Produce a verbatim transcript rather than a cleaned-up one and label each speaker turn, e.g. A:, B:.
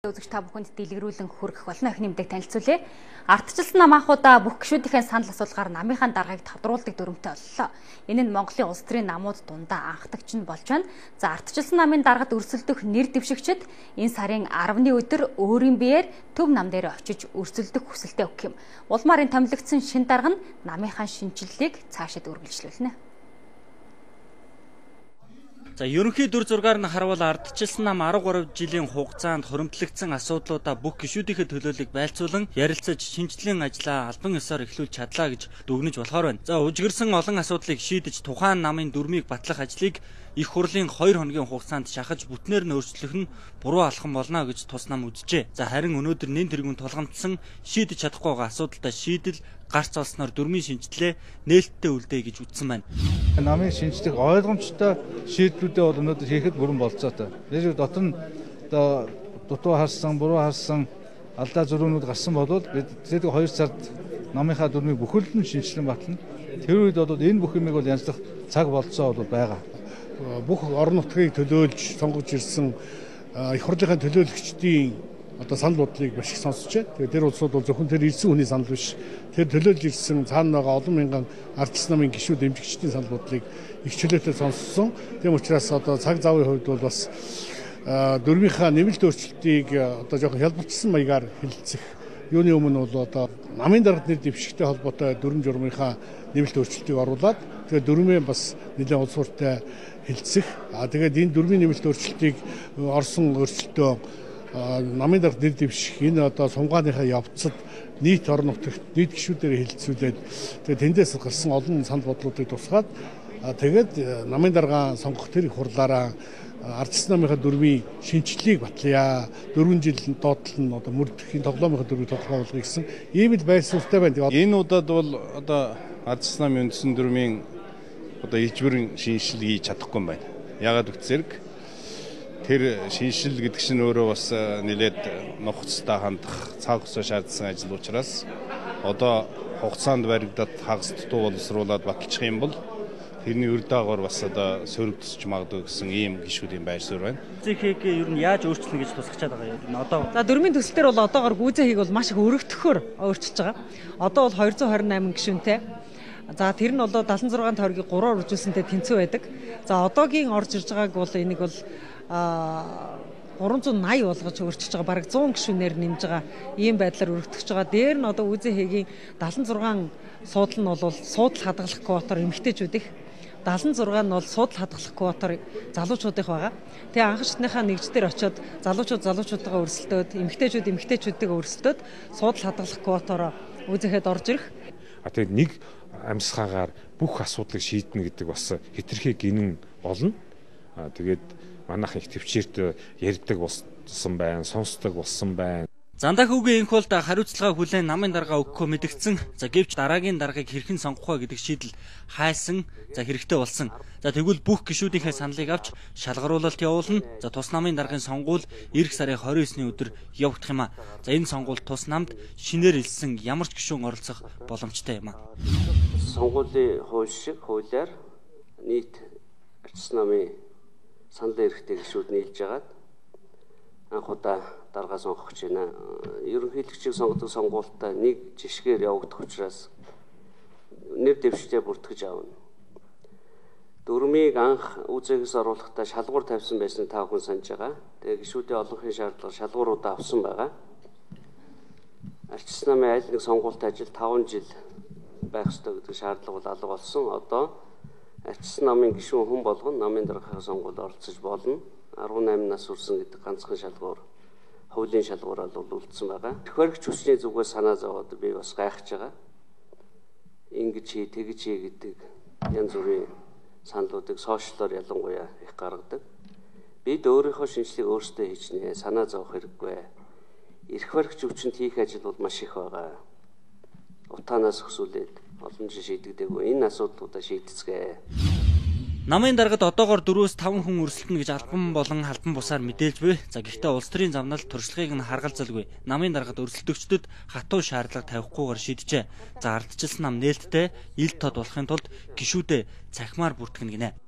A: Үзэгч та бүхэнд дэлгэрүүлэн хүргэх болно их нэмдэг танилцуулъя. Ардчилсан нам анхудаа бүх гишүүдийнхээ санал асуулгаар намынхаа даргаыг тодруулдаг дүрмтэй боллоо. Энэ нь Монголын улс төрийн намууд дундаа анхдагч нь болж байна. За ардчилсан намын даргад өрсөлдөх нэр дэвшигчид энэ сарын арваны өдөр өөрийн биеэр төв нам дээр очиж өрсөлдөх хүсэлтэй өгөх юм. Улмаар энэ томилогдсон шин дарга нь намынхаа шинжилгээг цаашид үргэлжлүүлнэ.
B: За ерөнхий дүр зургаар нь харвал ардчилсан нам арван гурав жилийн хугацаанд хуримтлагдсан асуудлуудаа бүх гишүүдийнхээ төлөөллийг байлцуулан ярилцаж шинжилгээний ажлаа албан ёсоор эхлүүлж чадлаа гэж дүгнэж болохоор байна. За ужигэрсэн олон асуудлыг шийдэж тухайн намын дүрмийг батлах ажлыг их хурлын хоёр хоногийн хугацаанд шахаж бүтнээр нь өөрчлөх нь буруу алхам болно гэж тус нам үзжээ. За харин өнөөдөр нэн тэргүүн тулгамдсан шийдэж чадахгүй байгаа асуудалтай шийдэл гарц олсноор дүрмийн шинжилгээ нээлттэй үлдээ гэж үзсэн байна.
C: Намын шинжлэх ойлгомжтой шийдлүүдээ бол өнөөдөр хийхэд бүрэн болцоотой. Тэр дотор нь одоо дутуу харсан, буруу харсан алдаа зөрүүнүүд гарсан бол бид тэр хоёр сард намынхаа дүрмийг бүхэл нь шинжилэн батлана. Тэр үед бол энэ бүх юмыг бол янзлах цаг болцоо бол байгаа.
D: Бүх орон нутгийг төлөөлж сонгож ирсэн их хурлынхаа төлөөлөгчдийн одоо санал бодлыг маш их сонсчээ. Тэгээд тэр улсууд бол зөвхөн тэр ирсэн хүний санал биш. Тэр төлөөлж ирсэн цаана байгаа олон мянган ардчилсан намын гишүүд эмчигчдийн санал бодлыг их чөлөөтэй сонссон. Тийм учраас одоо цаг завын хувьд бол бас дүрмийнхаа нэмэлт өөрчлөлтийг одоо жоохон хялбарчсан маягаар хэлэлцэх. Юуны өмнө бол одоо намын даргад нэр дэвшигтэй холбоотой дүрм журмынхаа нэмэлт өөрчлөлтийг оруулад тэгээд дүрмээ бас нэлээд улс хууртай хэлэлцэх. А тэгээд энэ дүрмийн нэмэлт өөрчлөлтийг орсон өөрчлөлтөө намын даргад нэр дэвших энэ одоо сунгааныхаа явцад нийт орон нутагт нийт гишүүдээр хэлэлцүүлээд тэгээд тэндээс гарсан олон санал бодлуудыг тусгаад тэгээд намын дарга сонгох тэр их хурлаараа ардчилсан намынхаа дүрмийн шинжилгээг батлая. дөрвөн жил доотлол нь одоо мөрдөхийн тоглоомынхаа дүрмийг тодорхой болгоё гэсэн ийм л байр суурьтай байна.
E: Энэ удаад бол одоо ардчилсан намын үндсэн дүрмийн одоо ижбэрэн шинжилгээ хийж чадахгүй юм байна. Яагаад гэвэл тэр шинжил гэдэг чинь өөрөө бас нэлээд нухацтай хандах цаг хугацаа шаардсан ажил учраас одоо хугацаанд баригдаад хагас дутуу боловсруулад баталчих юм бол тэрний үр дагавар бас одоо сөрөгдөж магадгүй гэсэн ийм гишүүдийн байр суурь байна.
B: Гүзэхийг ер нь яаж өөрчлөнө гэж тусгачаад байгаа юм. Одоо
F: за дүрмийн төсөл дээр бол одоогоор гүзэхийг бол маш их өргөдөхөөр өөрчилж байгаа. Одоо бол хоёрзуун хорин найман гишүүнтэй. За тэр нь бол дадлан зургаан тойргийг гураар үржүүлсэнтэй тэнцүү байдаг. За одоогийн орж ирж байгааг бол энийг бол гурван зуун наяа болгож өөрчилж байгаа. Бараг зуун гишүүнээр нэмж байгаа ийм байдлаар өргөдөгч байгаа. Дээр нь одоо гүзэхийн дадлан зургаан суудал нь бол суудал хадгалах квотор эмэгтэйчүүд их. дадлан зургаан нь бол суудал хадгалах квотор залуучуудынх байгаа. Тэгээ анхаарчныхаа нэгждэр очиод залуучууд залуучуудтайгаа өрсөлдөөд, эмэгтэйчүүд эмэгтэйчүүдтэйгээ өрсөлдөөд суудал хадгалах квотороо үзэхэд орж ирэх.
G: А тэгээд нэг амьсгаагаар бүх асуудлыг шийднэ гэдэг бас хэтэрхий гинэн олно. А тэгээд манайх их төвчээрт ярьдаг болсон байна, сонсдог болсон байна.
B: Зандаа хүүгийн энх болд хариуцлага хүлээн намын дарга өгөхөө мэдгдсэн. За гэвч дараагийн даргаыг хэрхэн сонгох вэ гэдэг шийдэл хайсан, за хэрэгтэй болсон. За тэгвэл бүх гишүүдийнхээ саналыг авч шалгаруулалт явуулна. За тус намын даргын сонгуул эх сарын хорин есний өдөр явагдах юм а. За энэ сонгуул тус намд шинээр илсэн ямар ч гишүүн оролцох боломжтой юм а.
H: Сонгуулийн хууль шиг хуулиар нийт ардчилсан намын санал эрхтэй гишүүд нийлж агаад анх удаа дарга сонгох гэж байна. Ерөнхийлөгчийг сонгодог сонгуультай нэг жишгээр явагдах учраас нэр дэвшигчдээ бүртгэж аавна. Дүрмийг анх үзэгээс оруулахдаа шалгуур тавьсан байсныг та бүхэн санаж байгаа. Тэгээ гишүүдийн олонхын шаардлага шалгууруудаа авсан байгаа. Ардчилсан намын аль нэг сонгуультай ажил таван жил байх ёстой гэдэг шаардлага бол алга болсон. Одоо ардчилсан намын гишүүн хүн болгон намын даргын сонгуульд оролцож болно. арван найман нас хүрсэн гэдэг ганцхан шалгуур хуулийн шалгуур бол үлдсэн байгаа. Төхөөрөгч хүчний зүгээс санаа зовоод би бас гайхаж байгаа. Ингэж хий, тэгж хий гэдэг янз бүрийн саналуудыг сошиалоор ялангуяа их гаргадаг. Бид өөрийнхөө шинжилгээг өөрсдөө хийчнэ. Санаа зовох хэрэггүй. Эрх баригч хүчинд хийх ажил бол маш их байгаа. Утаанаас өсүүлээд олон жил шийдэгдээгүй. Энэ асуудлуудаа шийдэцгээе.
B: Намын даргад одоогоор дөрвөөс таван хүн өрсөлдөнө гэж албан болон албан бусаар мэдээлж буй. За гэхдээ улс төрийн замнал туршлагыг нь харгалзалгүй. Намын даргад өрсөлдөгчдөд хатуу шаардлага тавихгүйгээр шийджээ. За ардчилсан нам нээлттэй ил тод болохын тулд гишүүдээ цахимаар бүртгэнэ гинэ.